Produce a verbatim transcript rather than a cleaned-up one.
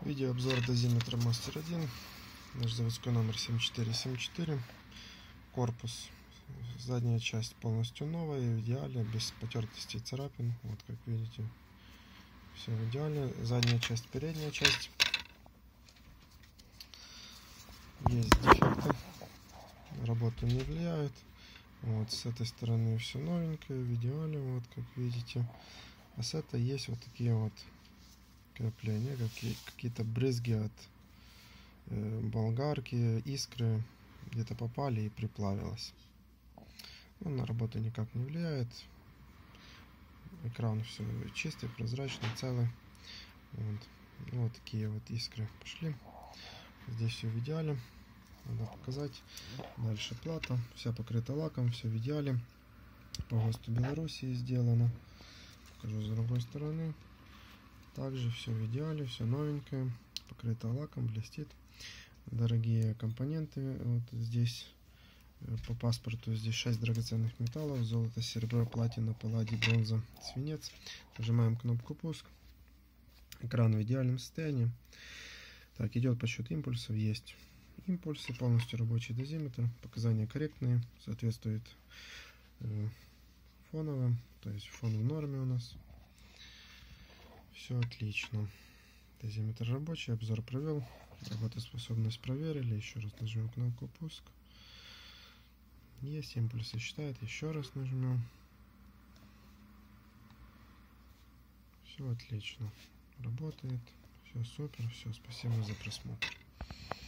Видеообзор дозиметра Мастер один. Наш заводской номер семь четыре семь четыре. Корпус. Задняя часть полностью новая, в идеале, без потертостей и царапин. Вот как видите, все в идеале. Задняя часть, передняя часть. Есть дефекты. Работа не влияет. Вот с этой стороны все новенькое, в идеале, вот как видите. А с этой есть вот такие вот крапления, какие-то брызги от э, болгарки, искры где-то попали и приплавилось. Ну, на работу никак не влияет. Экран все чистый, прозрачный, целый. Вот. Вот такие вот искры пошли. Здесь все в идеале. Надо показать. Дальше плата. Вся покрыта лаком, все в идеале. По ГОСТу Белоруссии сделано. Покажу с другой стороны. Также все в идеале, все новенькое. Покрыто лаком, блестит. Дорогие компоненты. Вот здесь по паспорту здесь шесть драгоценных металлов: золото, серебро, платина, палладий, бронза, свинец. Нажимаем кнопку пуск. Экран в идеальном состоянии. Так, идет подсчет импульсов. Есть импульсы, полностью рабочий дозиметр. Показания корректные, соответствует э, фоновым, то есть фон в норме у нас. Все отлично. Дозиметр рабочий, обзор провел, работоспособность проверили. Еще раз нажмем кнопку пуск. Есть, импульсы считает. Еще раз нажмем. Все отлично. Работает. Все супер. Все, спасибо за просмотр.